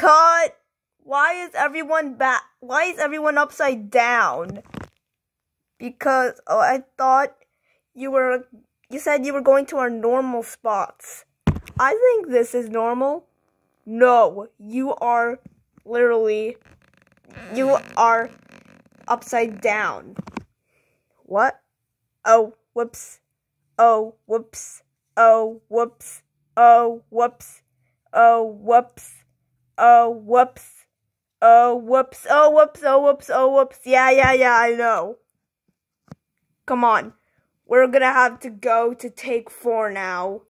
Cut! Why is everyone upside down? Because I thought you said you were going to our normal spots. I think this is normal. No, you are upside down. What? Oh, whoops. Oh, whoops. Oh, whoops. Oh, whoops. Oh, whoops. Oh, whoops. Oh, whoops. Oh, whoops. Oh, whoops. Oh, whoops. Yeah, I know. Come on. We're gonna have to go to take 4 now.